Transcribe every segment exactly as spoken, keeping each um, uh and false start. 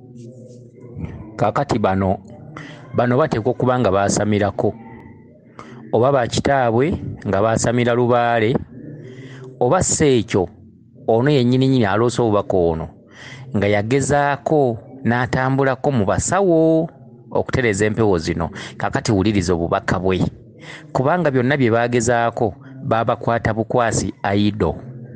Kakati bano bano bateekwa okuba nga baasamirako, oba bakitaabwe nga baasamira lubaale, oba si ekyo ono yennyini nnyini aloose obubaka ono nga yagezaako n'atambulako mu basawo okutereeza empewo zino. Kakati wuliriza obubaka bwe, kubanga byonna bye baagezaako baabakwata bukwasi aido.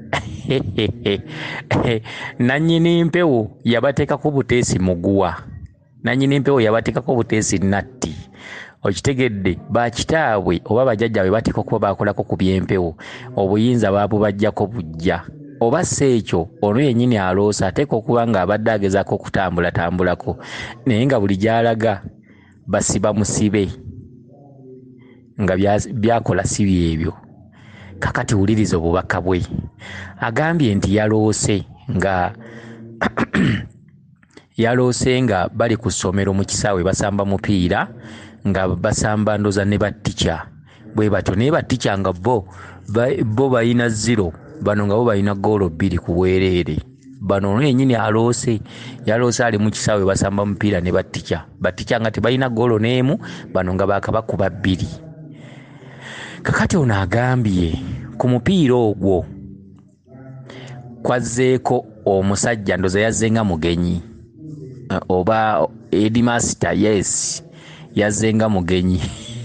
Nannyini mpewo yabateekako buteesi muguwa, nannyini mpewo yabateekako buteesi natti. Okitegedde, bakitaabwe oba bajjajjaabwe bateekwa okuba baakolako ku by'empewo, obuyinza baabubajjako bujja. Oba si ekyo ono yennyini aloosa ateekwa okuba nga abadde agezaako okutambulatambulako, naye nga buli gy'alaga basiba musibe, nga byakola si byebyo. Kakati wuliriza obubaka bwe, agambye nti yaloose nga yaloose nga bali ku ssomero mu kisaawe basamba mupiira, nga basamba ndoza ne battica bwe batyo, naye battica nga bo bo balina zero, bano nga bo balina goolo bbiri ku bwereere. Bano ono yennyini aloose, yaloose ali mu kisaawe basamba mupiira ne battica, battica nga tebalina goolo n'emu, bano nga baakabakuba bbiri. Kakati ono agambye ku mupiira ogwo kwazzeeko omusajja, ndoza yazze nga mugenyi, oba headmaster, yes yazze nga mugenyi.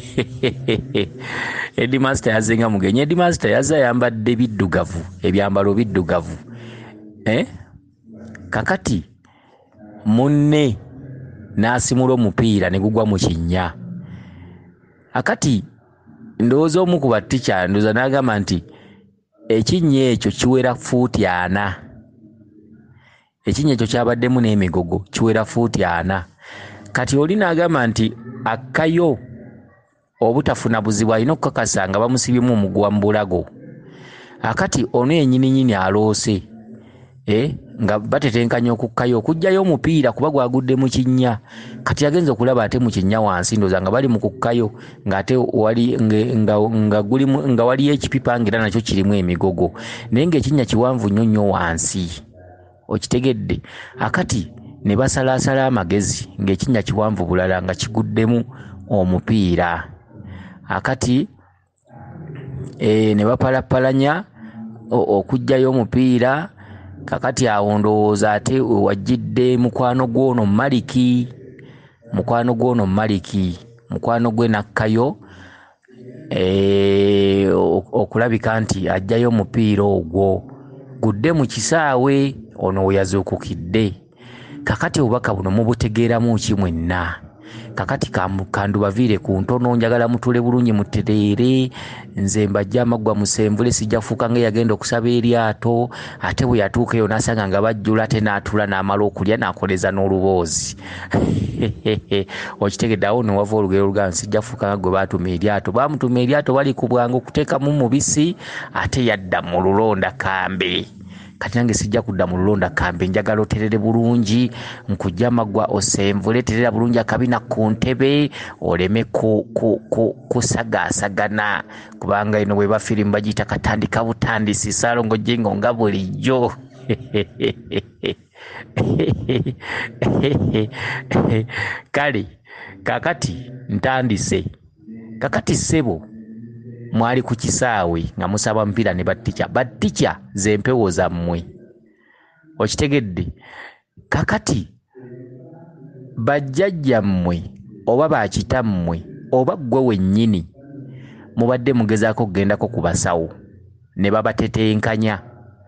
Headmaster yazze nga mugenyi. Headmaster yazze ayambadde biddugavu, ebyambalo biddugavu. Eh? Kakati munne n'asimula omupiira ne gugwa mu kinnya. Akati ndowooza omu ku battica ndowooza n'agamba nti ekinnya ekyo kiwera fuuti ana. Ekinnya ekyo kyabaddemu n'emigogo kiwera fuuti ana. Kati oli n'agamba nti akayo obutafuna buzibu alina okukakasa nga bamusibyemu omuguwa mu bulago. Akati ono yennyini nnyini aloose, eh, nga batetenkanya okukkayo okuggyayo omupiira kuba gwagudde mu kinnya. Kati yagenza okulaba ate mu kinnya wansi, ndowooza nga bali mu kukkayo ng'ate wali nga, nga, nga waliyo ekipipa ng'era nakyo kirimu emigogo, naye ng'ekinnya kiwanvu nnyo nnyo wansi. Okitegedde? Akati ne basalaasala amagezi ng'ekinnya kiwanvu bulala nga kiguddemu omupiira. Akati e, ne bapalapalanya okuggyayo omupiira. Kakati awo ndowooza ate wajjidde mukwano gw'ono Maliki, mukwano gw'ono Maliki, mukwano gwe nakkayo e, okulabika nti ajjayo omupiira ogwo gudde mu kisaawe, ono we yazuukukidde. Kakati obubaka buno mubutegeeramu ki mwenna? Kakati kandubaviire ku ntono, njagala mutule bulungi mutereere, nze mbajja amaggwa musembule, sijja kufuuka ng'eyagenda okusaba eryato, ate bwe yatuuka eyo n'asanga nga bajjula, ate n'atula n'amala okulya n'akoleza n'oluboozi. Okitegedde, awo ne wava olugero olugamba sijja kufuuka nga gwe baatuma eryato. Baamutuma eryato bali ku bwangu okuteekamu mubisi, ate yadda mu lulonda kambe. Kati nange sijja kudda mu lulonda kambe, njagala oterere bulungi, nkujja amaggwa osenvule, terera bulungi akabina ku ntebe, oleme kusagaasagana, kubanga eno bwe bafirimu bagiyita katandika butandisi, Ssaalongo Jjengo nga bulijjo. Kale kakati ntandise. Kakati ssebo mwali ku kisaawe nga musaba mpira ne battica, battica ze mpewo zammwe. Okitegedde? Kakati bajjajjammwe oba bakitammwe oba ggwe wennyini mubadde mugezaako kugendako ku basawo ne babatetenkanya.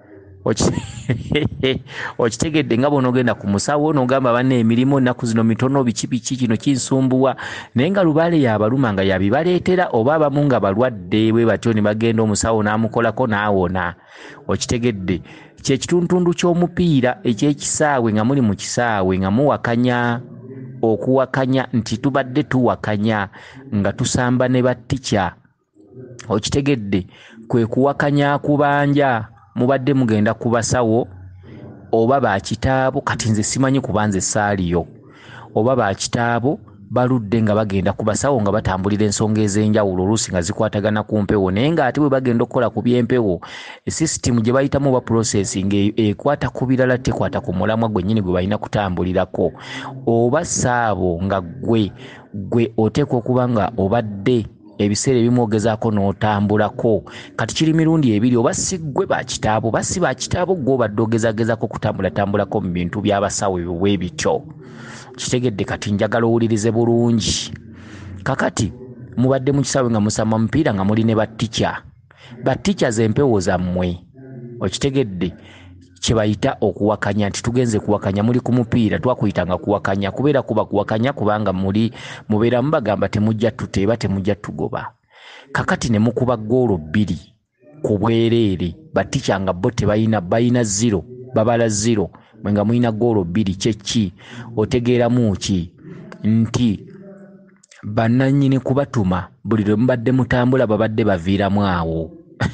Okitegedde nga bw'onoogenda ku musawo n'ogamba banne emirimu ennaku zino mitono, biki biki kino kinsumbuwa, naye nga lubaale yabaluma nga yabibaleetera, oba abamu nga balwadde bwe batyo ne bagenda omusawo n'amukolako n'awona. Okitegedde? Kyekituntundu ky'omupiira eky'ekisaawe nga muli mu kisaawe nga muwakanya, okuwakanya nti tubadde tuwakanya nga tusamba ne battica. Okitegedde? Kwe kuwakanya kubanja mubadde mugenda ku basawo oba bakitaabo, kati nze simanyi kuba nze saaliyo, oba bakitaabo baludde nga bagenda ku basawo nga batambulira ensonga ez'enjawulo oluusi nga zikwatagana ku mpewo naye ng'ate bwe bagenda okukola ku by'empewo sisitimu gye bayitamu oba processing ekwata ku birala tekwata ku mulamwa gwennyini gwe balina kutambulirako oba saabo nga gwe gwe oteekwa okuba nga obadde ebiseera ebimu ogezaako n'otambulako kati kiri mirundi ebiri oba si ggwe bakitaabo oba si bakitaabo gwe obadde ogezaagezako kutambulatambulako mu bintu by'abasawo bwe bityo kitegedde kati njagala owulirize bulungi kakati mubadde mu kisaawe nga musamba mupiira nga muli ne battica battica zempewo zammwe okitegedde kye bayita okuwakanya nti tugenze kuwakanya muli ku mupiira twakuyitanga kuwakanya kubeera kuba kuwakanya kubanga muli mubeera mubagamba temujja tuteeba temujja tugoba kakati ne mukuba ggoolo bbiri ku bwereere battica nga bo tebayina bayina zero babala zero mwe nga mulina ggoolo bbiri kyeki otegeeramu ki nti bannannyini kubatuma buli lwe mubadde mutambula babadde baviiramu awo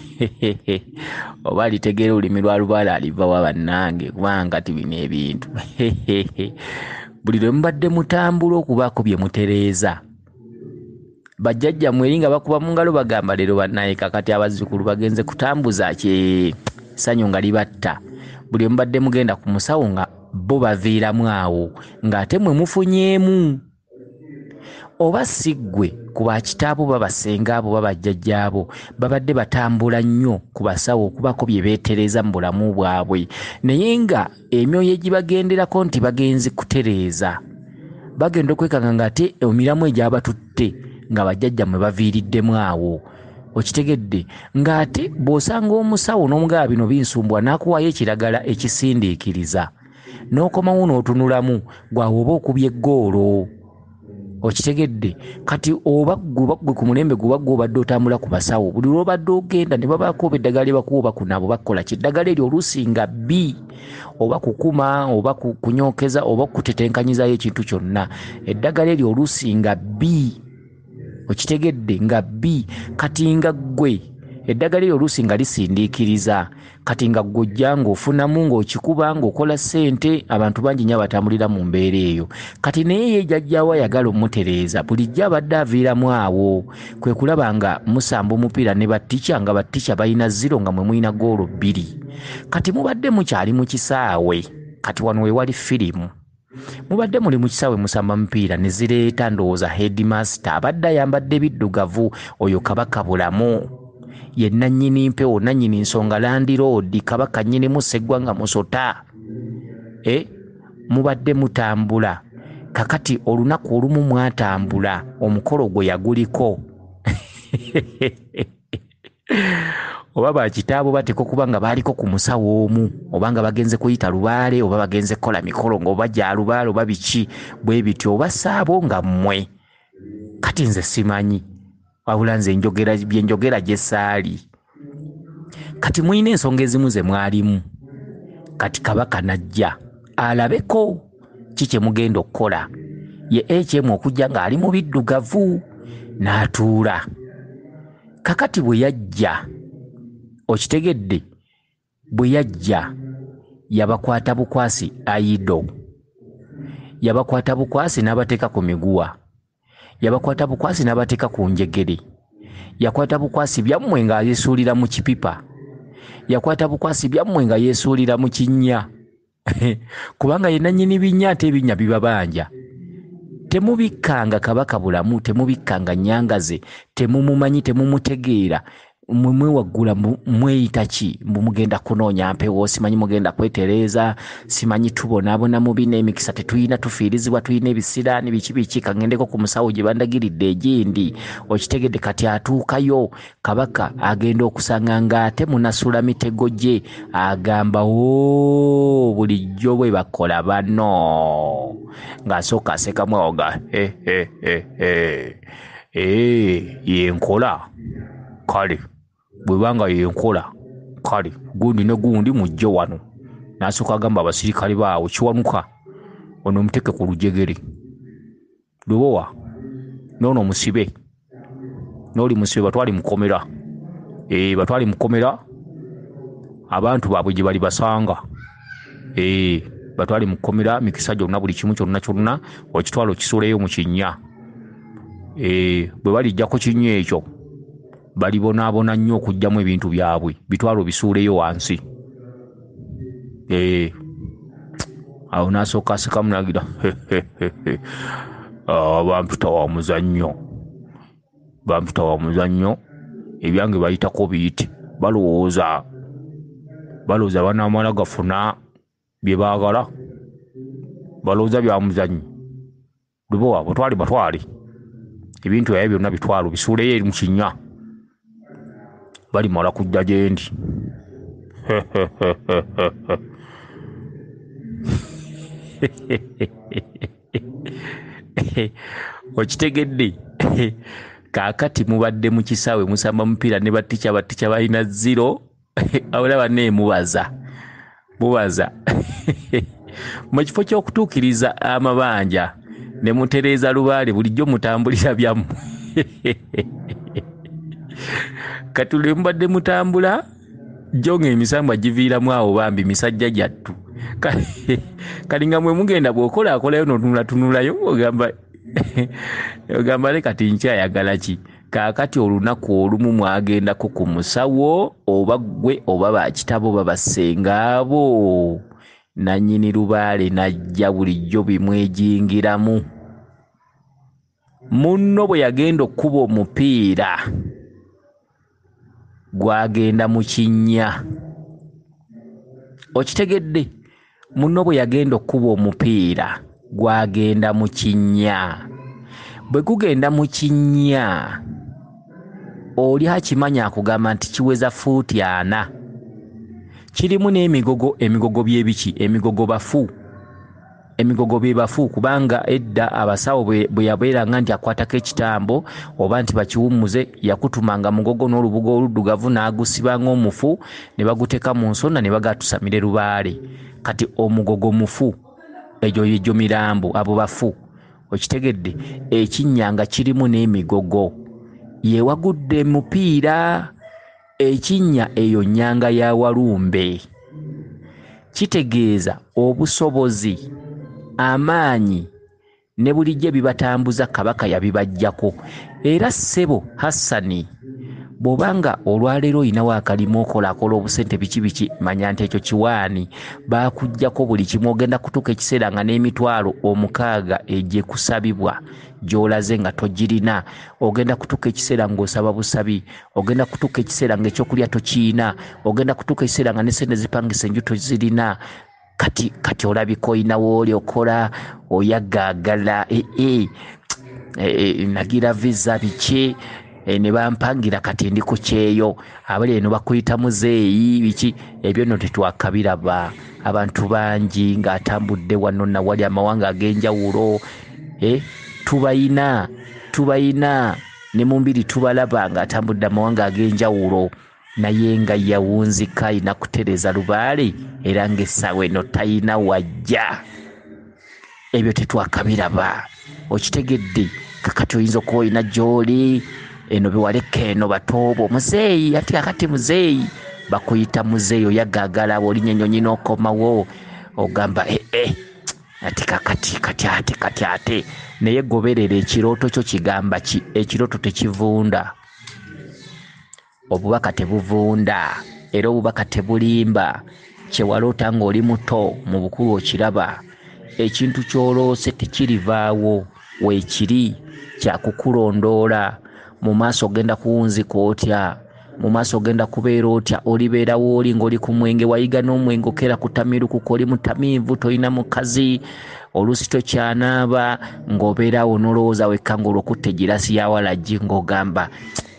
oba alitegeera olulimi lwa lubaala alivawa bannange kubanga tibina ebintu buli lwe mubadde mutambula okubaako bye mutereeza bajjajja mweri nga bakuba mu ngalo bagamba leero bannaye kakati abazzukulu bagenze kutambuza kye ssanyu nga libatta buli lwe mubadde mugenda ku musawo nga bo baviiramu awo ng'ate mwe mufunyeemu oba si ggwe ku bakitaabo babasenga abo babajjajjaabo babadde batambula nnyo ku basawo okubaako bye beetereeza mu bulamu bwabwe naye nga emyoyo egibagenderako nti bagenzi kutereeza bagenda okwekanga ng'ate emiramu egyabatutte nga bajjajja mwe baviiriddemu awo okitegedde ng'ate bw'osanga omusawo n'omugaba bino binsumbwa n'akuwayo ekiragala ekisindiikiriza n'okomawo n'otunulamu gwawe oba okubye eggoolo okitegedde kati oba gwe ku mulembe gwe gwe obadde otambula ku basawo buli lw'obadde ogenda ne babaako oba eddagala lyebakuwa oba kunabo bakola ki eddagala eryo oluusi nga bbi oba kukuma oba kunyookeza oba kutetenkanyizayo ekintu kyonna eddagala eryo oluusi nga bbi okitegedde nga bbi kati nga ggwe eddagala eryo oluusi nga lisindiikiriza kati nga ggojja ng'ofunamu ng'okikuba ng'okola ssente abantu bangi nnyo batambulira mu mbeera eyo kati naye ye jjajjaawo ayagala omutereeza bulijjo abadde aviiramu awo kwe kulaba nga musamba omupiira ne battica nga battica balina ziro nga mwe mulina ggoolo bbiri kati mubadde mukyali mu kisaawe kati wano we wali firimu mubadde muli mu kisaawe musamba mupiira ne zireeta ndowooza headmaster abadde ayambadde biddugavu oyo kabaka bulamu ye nannyini mpewo nannyini nsonga landiroodi kabaka nnyini museggwanga musota e mubadde mutambula kakati olunaku olumu mwatambula omukolo gwe yaguliko oba bakitaabo bateko kuba nga baaliko ku musawo omu oba nga bagenze kuyita lubaale oba bagenze kukola mikolo ng'oba gya lubaale oba biki bwe bityo oba saabo nga mmwe kati nze simanyi wabula nze njogera bye njogera gye saali kati mulina ensonga ezimu ze mwalimu kati kabaka najja alabeko ki kye mugenda okukola ye ekyemu okujja ng'ali mu biddugavu n'atuula kakati bwe yajja okitegedde bwe yajja yabakwata bukwasi ayido yabakwata bukwasi n'abateeka ku miguwa yabakwata bukwasi n'abateeka ku njegere yakwata bukwasi byammwe nga yesuulira mu kipipa yakwata bukwasi byammwe nga yesuulira mu kinnya kubanga ye nannyini binnya ate ebinnya bibabanja temubikkanga kabaka bulamu temubikkanga nyangaze temumumanyi temumutegeera mwe mwewaggula mweyita ki mugenda kunoonya mpewo simanyi mugenda kwetereeza simanyi tubonaabona mu bina emikisa tetuyina tufiirizibwa tuyina ebisiraani biki biki kaŋŋendeko ku musawo gye bandagiridde egindi okitegedde kati atuukayo kabaka agenda okusanga ng'ate munasula mitego gye agamba o bulijjo bwe bakola bano ng'asooka asekamu awoga yenkola kale bwebanga yenkola kale gundi ne gundi mujje wano n'asooka agamba abasirikale baawo kiwanuka ono omuteke ku lujegere lobowa noono musibe n'oli musibe batwali mukomera ee batwali mukomera abantu baabwe gye bali basanga ee batwali mukomera mikisa gyonna buli kimu kyonna kyonna okitwala okisuuleyo mu kinnya eh bwe balijja ku kinnya ekyo balibonaabona nnyo okugyamu ebintu byabwe bitwalo bisuuleyo wansi. Eh awo n'asooka aseka munagira bampita wa muzannyo bampita wa muzannyo ebyange bayitako biyite balowooza balowooza banaamala gafuna bye baagala balowooza bya muzannyo lubowa butwali batwale ebintu byaye byonna bitwalo bisuuleyo eri mu kinnya balimala kujja gye ndi. Okitegedde kaakati mubadde mu kisaawe musamba mupiira ne batica batica balina zero awulaba ne mubaza mubaza mu kifo ky'okutuukiriza amabanja ne mutereeza lubaale bulijjo mutambulira byamu. Katule mubadde mutambula jonga emisambwa giviiramu awo bambi misajja gyattu kalinga mwe mugenda bw'okola akolayo notunula tunulayo ogamba ogamba leka tinkyayagala ki. Kaakati olunaku olumu mwagendako ku musawo oba gwe oba bakitabo babasengaabo nannyini lubaale najja bulijjo bimwejingiramu. Munno bwe yagenda okkuba omupiira gwagenda mu kinnya. Okitegedde munno bwe yagenda okkuba omupiira gwagenda mu kinnya. Bwe gugenda mu kinnya oli akimanya akugamba nti kiweza fuuti ana. Kirimu n'emigogo. Emigogo byebiki? Emigogo bafu. Emigogo bye bafu kubanga edda abasawo bwe yabeeranga nti akwatako ekitambo oba nti bakiwummuze yakutumanga mugogo n'olubugo oluddugavu n'agusibanga omufu ne baguteeka mu nsonna ne bagatusamire lubaale. Kati omugogo mufu egyo egyo mirambo abo bafu. Okitegedde ekinnya nga kirimu n'emigogo yewagudde mupiira. Ekinnya eyo nnyanga ya Walumbe. Kitegeeza obusobozi amaanyi ne bulijjo bibatambuza Kabaka yabibajjako. Era ssebo Hassani bw'obanga olwaleero olinawo akalimu okolakola obusente biki biki manya nti ekyo kiwaani baakuggyako buli kimu. Ogenda kutuuka ekiseera nga n'emitwalo omukaaga egye kusabibwa gy'olaze nga togirina. Ogenda kutuuka ekiseera ng'osaba busabi. Ogenda kutuuka ekiseera ng'ekyokulya tokiina. Ogenda kutuuka ekiseera nga n'essente zipangisa enju tozirina. Kati kati olabika olina wooli okola oyagaagala ee ee nagira visa biki ne bampangira kati ndi ku kyeyo abali eno bakuyita muzeeyi biki ebyo nno tetwakabiraba. Abantu bangi ng'atambudde wano na wali amawanga ag'enjawulo eh tubayina tubayina ne mu mbiri tubalaba ng'atambudde amawanga ag'enjawulo naye nga yawunzika ina kutereza lubaale era ng'essaawa eno tayina wajja. Ebyo tetwakabiraba. Okitegedde kakati oyinza okuba olina gy'oli eno bewaleka eno batoobo muzeeyi ati akati muzeeyi bakuyita muzeeyi oyagaagala bw'olinya ennyonyi n'okomawo ogamba ee eh, ati kakati kati ate kati ate naye goberera ekirooto kyo kigamba ki? Ekirooto tekivunda. Obubaka tebuvunda era obubaka tebulimba. Kyewaloota ng'oli muto mu bukulu okiraba. Ekintu ky'oloose tekirivaawo weekiri kyakukulondoola. Mu maaso ogenda kuwunzika otya? Mu maaso ogenda kubeera otya? Olibeerawo oli ng'oli ku mwenge wayiga n'omwenge okeera kutamiruku k'oli mutamiivu tolina mukazi oluusi tokyanaaba ng'obeerawo n'olowooza wekka ng'olwokutta egirasi ya walagi ng'ogamba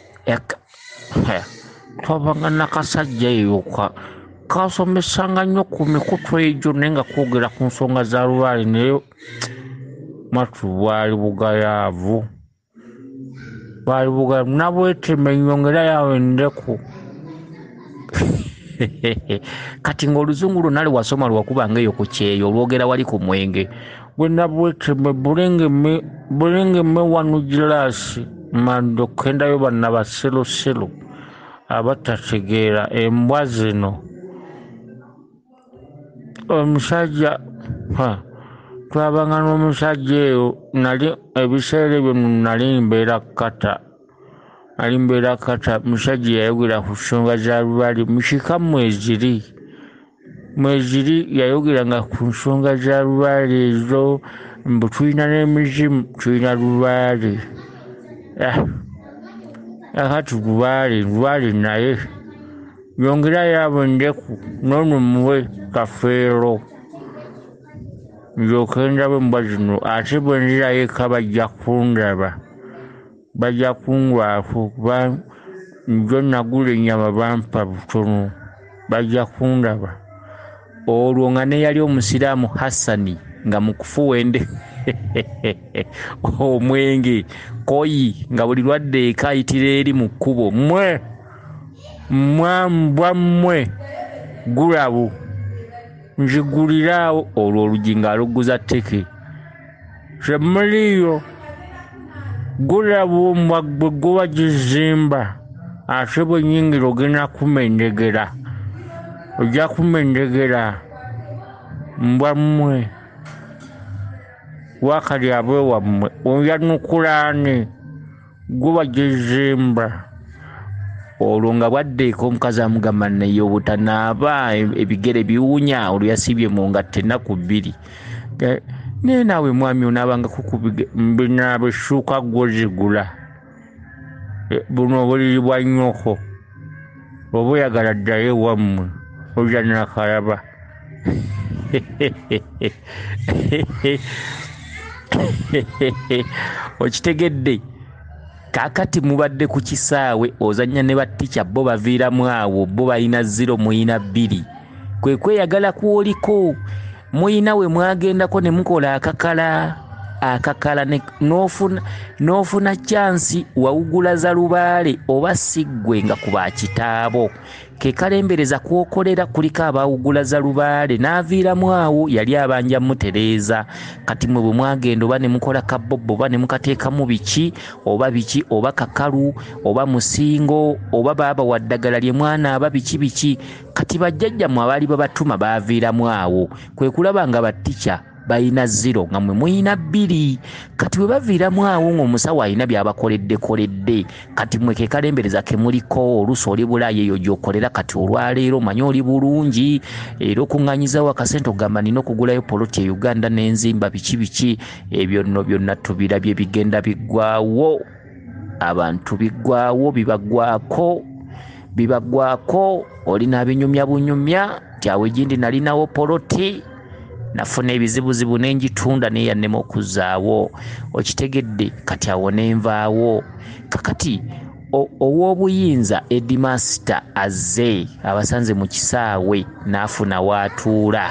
twabanga nakasajja eyo kasomesanga nnyo ku mikutu egyo naye nga kwogera ku nsonga za lubaale naye matu bwali bugayaavu bwali bugayaavu nabwetema ennyongera yawe ndeku. Kati ng'oluzungu lwonna lwe wasoma lwakubanga eyo ku kyeyo olwogera wali ku mwenge bwe nabweteme bulengeme bulengeme wanu girasi mando kendayo banna baseloselo abatategeera embwa zino omusajja twabanga n'omusajja eyo nali ebiseera ebyo nali mbeera kata nali mbeera kata musajja yayogera ku nsonga za lubale mukika mweziri mweziri yayogeranga ku nsonga za lubale ezo mbu tulina n'emizimu tulina lubale akati lubale lubale naye yongerayo abo endeku noono muwe kafeero njoke ndabe mbwa zino ate bwe nzirayo eka bajja kundaba bajja kungwako kuba njo nagula ennyama bampa butono bajja kundaba olwo nga ne yali omusiraamu Hassani nga mukufuwende omwenge koyi nga buli lwadde eka ayitira eri mu kkubo mmwe mwambwa mmwe gulabu nziguliraawo olwo olugi ng'aluguza tteke semuliyo gulabu mbwaggwe guba gizimba ate bwe nnyingira ogenda kumendegera ojja kumendegera mbwa mmwe wakali abwe wammwe oyanukulaane guba gizimba olwo nga bwaddeeko omukazi amugamba naye obutanaaba ebigere biwunya olwo yasibye mu ngatte ennaku bbiri naye naawe mwami onaabanga mbinaaba essuuka gwozigula buno obuliri bwa nnyoko oba oyagala ddayo ewammwe ojja nakalaba okitegedde kakati mubadde ku kisaawe ozannya ne battica bo baviiramu awo bo balina ziro muyina bbiri kwe kweyagala kwoliko muyina we mwagendako ne mukola akakala akakala n'ofuna n'ofuna chansi wawugula za lubaale oba siggwe nga kuba kitaabo ke kalembereza kwokolera kuliko abawugula za lubaale n'aviiramu awo yali abanja mutereeza kati mwe bwe mwagenda oba ne mukola kabobbo oba ne mukateekamu biki oba biki oba kakalu oba musingo oba baaba waddagala lye mwana aba biki biki kati bajjajjammwe abaali babatuma baaviiramu awo kwe kulaba nga battica bayina ziro nga mwe muyina bbiri kati we baviiramu awo ng'omusawo alina by'abakoledde koledde kati mwe ke kalembereza ke muliko oluusi oli bulaayi eyo gy'okolera kati olwaleero manye oli bulungi era okuŋŋanyizawo akasente ogamba nina okugulayo poloti e Uganda n'enzimba biki biki ebyo nno byonna tubirabye bigenda biggwawo abantu biggwawo bibagwako bibagwako olina abinyumya bunyumya nti awo egindi nalinawo poloti nafuna ebizibuzibu n'engitunda naye yannema okuzzaawo okitegedde kati awo nenvaawo kakati ow'obuyinza edimasita azze abasanze mu kisaawe n'afuna waatuula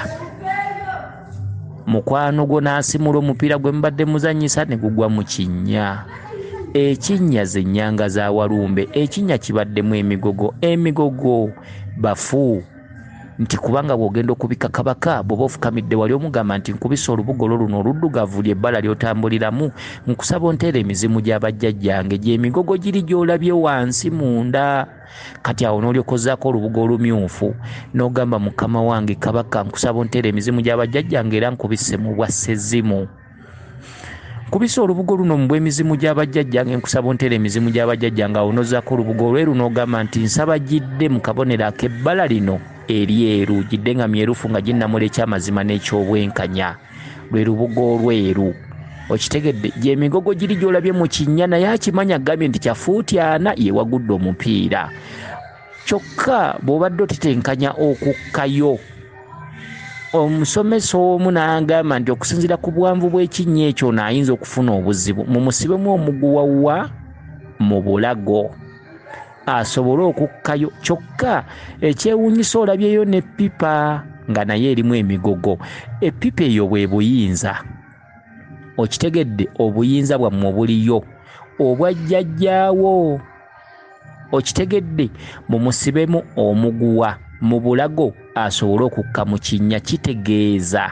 mukwano gwo n'asimula omupiira gwe mubadde muzannyisa ne gugwa mu kinnya ekinnya ze nnyanga za walumbe ekinnya kibaddemu emigogo emigogo bafu nti kubanga bw'ogenda okubika kabaka bw'oba ofukamidde wali omugamba nti nkubisa olubugo lwo luno oluddugavu ly'ebbala ly'otambuliramu nkusaba onteera emizimu gy'abajjajjange gy'emigogo giri gy'olabye wansi munda kati awo n'olyokozaako olubugo olumyufu n'ogamba mukama wange kabaka nkusaba onteera emizimu gy'abajjajjange era nkubise mu bwa ssezimu kubisa olubugo luno mu bw'emizimu gy'abajjajjange nkusaba onteera emizimu gy'abajjajjange awo n'ozaako olubugo olweru n'ogamba nti nsaba gidde mu kabonero ak'ebbala lino eryeru gidde nga myerufu nga ginnamula ekyamazima n'ekyobwenkanya lwe lubugo olweru okitegedde gy'emigogo giri gy'olabye mu kinnya naye akimanya agambye nti kyafuuti ana yewagudde omupiira kyokka bw'obadde otitenkanya okukkayo omusomesa omu n'agamba nti okusinziira ku bwanvu bw'ekinnya ekyo naayinza okufuna obuzibu mumusibemu omuguwawa mu bulago asobole okukkayo kyokka ekyewuunyisa olabyeyo n'eppipa nga naye erimu emigogo eppipa eyo bwe buyinza okitegedde obuyinza bwammwe buliyo obwajjajjaawo okitegedde mumusibemu omuguwa mu bulago asobole okukka mu kinnya kitegeeza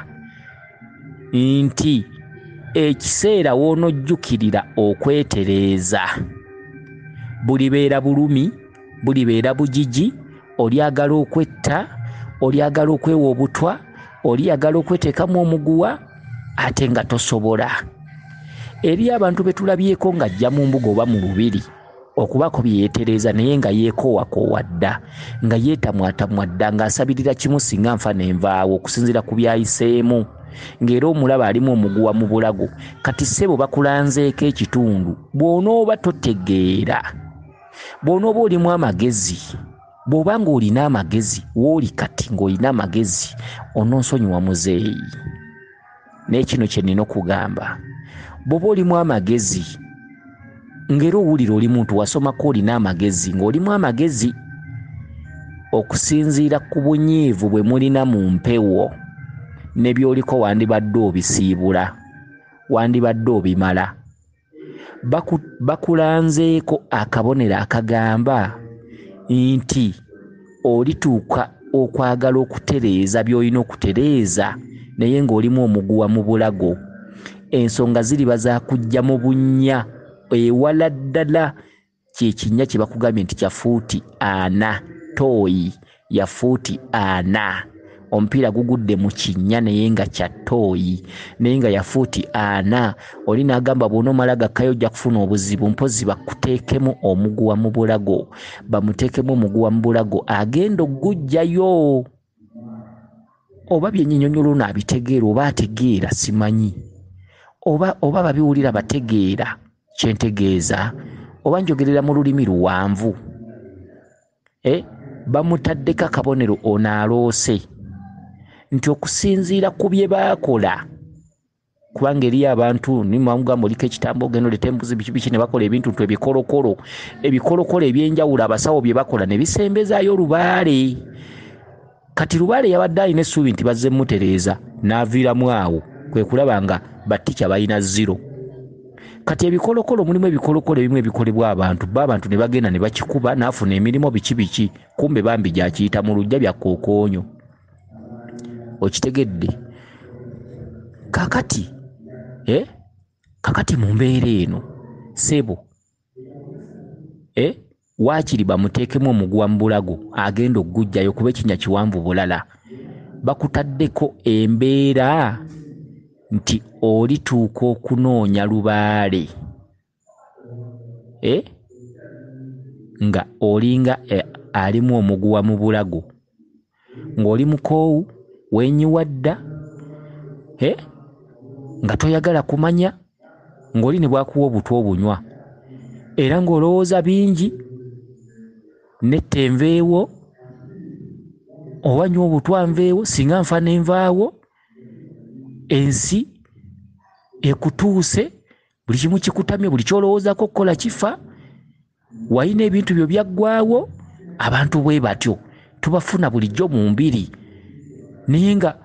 nti ekiseera w'onojjukirira okwetereeza bulibeera bulumi bulibeera bugigi olyagala okwetta olyagala okwewa obutwa olyagala okweteekamu omuguwa ate nga tosobola. Eri abantu betulabyeko nga ajja mu mbuga oba mu lubiri okubako byeyetereza naye nga yeekoowaakoowa dda nga yeetamwatamwa dda ng'asabirira kimu singa nfa n'envaawo okusinziira ku byayiseemu ng'era omulaba alimu omuguwa mu bulago. Kati ssebo bakulanzeeko ekitundu bw'onooba totegeera, bw'onooba olimu amagezi, bw'oba ng'olina amagezi w'oli kati ng'olina amagezi ononsonyiwa muzeeyi. N'ekino kye nina okugamba, bw'oba olimu amagezi ng'era owulira oli muntu wasomako olina amagezi ng'olimu amagezi okusinziira ku bunyiivu bwe mulina mu mpewo ne by'oliko wandibadde obisiibula, wandibadde obimala. Baku, bakulanzeeko akabonero akagamba nti olituuka okwagala okutereeza by'olina okutereeza naye ng'olimu omuguwa mu bulago. Ensonga ziriba za kujja mu bunnya ewala ddala. Kye kinnya kye bakugambye nti kya fuuti ana, tooyi ya fuuti ana. Omupiira gugudde mu kinnya naye nga kya tooyi naye nga ya fuuti ana. Oli n'agamba bw'onoomala gakkayo ojja kufuna obuzibu, mpozi bakuteekemu omuguwa mu bulago, bamuteekemu omuguwa mu bulago agenda oggujjayo. Oba byennyinnyonnyola ono abitegeera oba ategeera simanyi, oba oba babiwulira bategeera kyentegeeza, oba njogerera mu lulimi luwanvu. Eh, bamutaddeko akabonero ono aloose nti okusinziira ku bye baakola, kubanga eri abantu nimwamugamba oliko ekitambo ogenda oleta embuzi biki biki ne bakola ebintu ntu ebikolokolo ebikolokolo ebyenjawulo abasawo bye bakola ne bisembezaayo Lubaale. Kati Lubaale yabadde alina essuubi nti bazze mutereeza n'aviiramu awo, kwe kulaba nga battikya balina zero. Kati ebikolokolo mulimu ebikolokolo ebimu ebikolebwa abantu, ba abantu ne bagenda ne bakikuba n'afuna emirimu biki biki, kumbe bambi gyakiyita mu lujja bya kookoonyo. Okitegedde? Kakati eh kakati mu mbeera eno sebo eh waakiri bamuteekemu omuguwa mu bulago agenda oggujjayo kuba ekinnya kiwanvu bulala. Bakutaddeko embeera nti olituuka okunoonya Lubaale eh nga olinga eh, alimu omuguwa mu bulago ng'oli mukoowu wenyiwadda eh nga toyagala kumanya, ng'oli ne bwakuwa obutwa obunywa era ng'olowooza bingi netta enveewo owanywa obutwa nveewo singa nfa n'envaawo ensi ekutuuse buli kimu kikutamye, buli kyolowoozaako okukola kifa, walina ebintu byo byaggwaawo. Abantu bwe batyo tubafuna bulijjo mu mbiri naye nga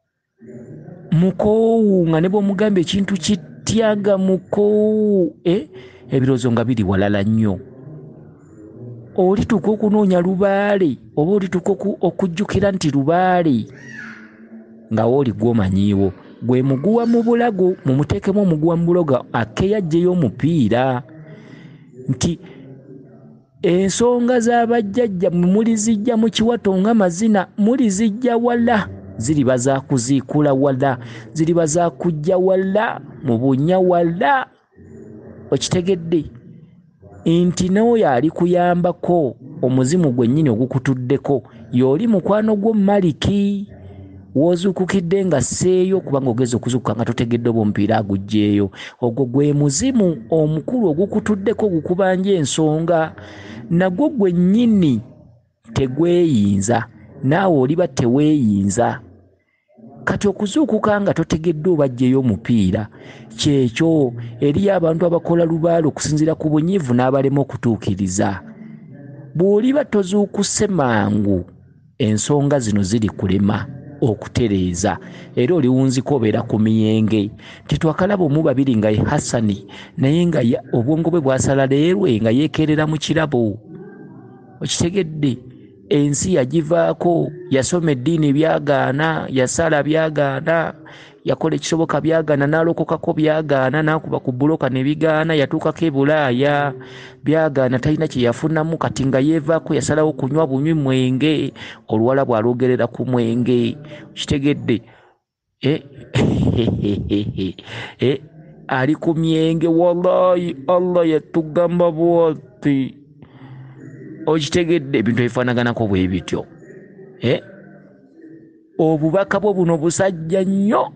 mukoowu, nga ne bw'omugamba ekintu kityaga mukoowu eh? Ebirowoozo nga biri walala nnyo. Olituuka okunoonya Lubaale oba olituuka okujjukira nti Lubaale nga wooli gw'omanyiiwo gwe muguwa mu bulago, mumuteekemu omuguwa mu bulago akeyajjeyo omupiira. Nti ensonga z'abajjajja mulizijja mu kiwato nga mazina, mulizijja wala, ziriba za kuziikula wala, ziriba za kujja wala mu bunnya wala. Okitegedde nti n'oyo ali kuyambako omuzimu gwennyini ogukutuddeko y'oli mukwano gwo Maliki woozuukukidde nga sseeyo kubanga ogeze okuzuukuka nga totegedde oba omupiira aguggyeeyo. Ogwo gwe muzimu omukulu ogukutuddeko ogukubanja ensonga, nagwo gwennyini tegweyinza, naawe oliba teweeyinza. Kati okuzuukuka nga totegedde obajjeyo omupiira kyekyo eri abantu abakola Lubaale okusinziira ku bunyiivu n'abalema okutuukiriza. Bw'oliba tozuukuse mangu ensonga zino ziri kulema okutereeza era oliwunziko obeera ku miyenge. Tetwakalaba omu babiri nga ye Hassani naye nga obwongo bwe bwasala leerwe nga yeekerera mu kirabo. Okitegedde? Ensi yagivaako, yasoma eddiini byagaana, yasala byagaana, yakola ekisoboka byagaana, n'alokokako byagaana, n'akuba ku buloka ne bigaana, yatuukako e Bulaaya byagaana, talina kye yafunamu. Kati nga yeevaako yasalawo kunywa bunywi mwenge, oluwala bw'alwogerera ku mwenge. Kitegedde? eh eh ali ku myenge wallahi Allah yatugamba bwati okitegedde ebintu ebifanaganako bwe bityo eh obubaka bwo buno busajja nnyo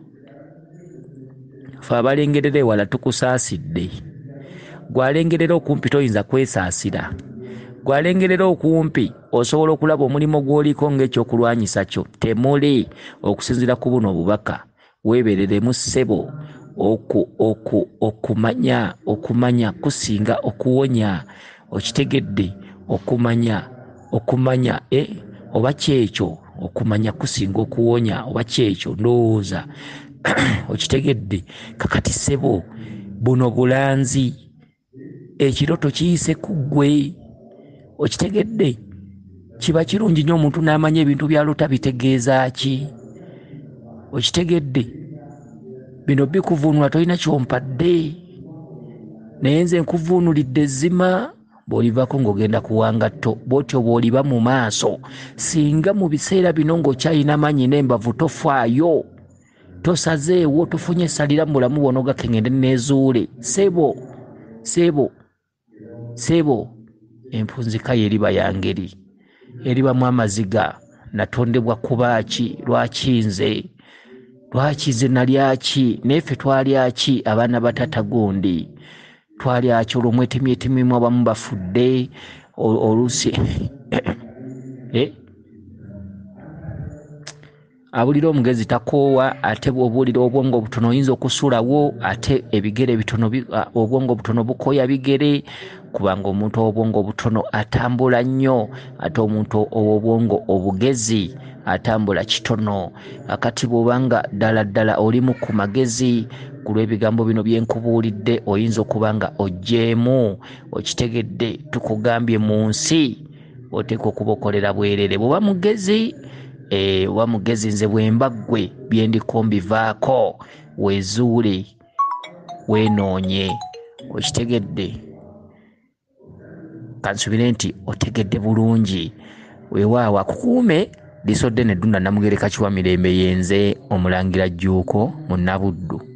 fe abalengerera ewala tukusaasidde gwalengerera okumpi toyinza kwesaasira gwalengerera okumpi osobola okulaba omulimu gw'oliko ng'ekyokulwanyisa kyo temuli okusinziira ku buno obubaka weebereremu ssebo oku oku okumanya okumanya kusinga okuwonya okitegedde okumanya okumanya eh oba kyekyo okumanya kusinga okuwonya oba kyekyo ndowooza okitegedde kakati ssebo buno bulanzi ekiroto kiyise ku ggwe okitegedde kiba kirungi nnyo omuntu n'amanya ebintu byalota bitegeeza ki okitegedde bino bikuvuunula tolina kyompadde naye nze nkuvuunulidde ezzima bw'olivako ng'ogenda kuwanga tto bw'otyo bw'oliba mu maaso singa mu biseera bino ng'okyalina manyi n'embavu tofaayo tosazeewo tofunye essalira mu bulamu bwona ogakengende neezuule sebo sebo sebo empunzika ye eriba ya ngeri eribamu amaziga natondebwa kubaaki lwaki nze lwaki nze nalyaki neefe twalyaki abaana batata gundi twalyaki olwomwetemyetemyemu abamu bafudde oluusi eh abulira omugezi takoowa ate bw'obuulira obwongo obutono oyinza okusulawo ate ebigere bitono obwongo obutono bukooya bigere kubanga omuntu obwongo obutono atambula nnyo ate omuntu obwongo obugezi atambula kitono akati bw'obanga ddala ddala olimu ku magezi ku lw'ebigambo bino bye nkubuulidde oyinza okuba nga oggyemu okitegedde tukugambye mu nsi oteeka okuba okolera bwerere bw'oba mugezi e wa mugezi nze bwemba ggwe byendiko mbivaako weezuule weenoonye okitegedde kansubire nti otegedde bulungi weewaawo akukuume lisodde neddunda namugereka kiwa mirembe yenze Omulangira Jjuuko Munnabuddu.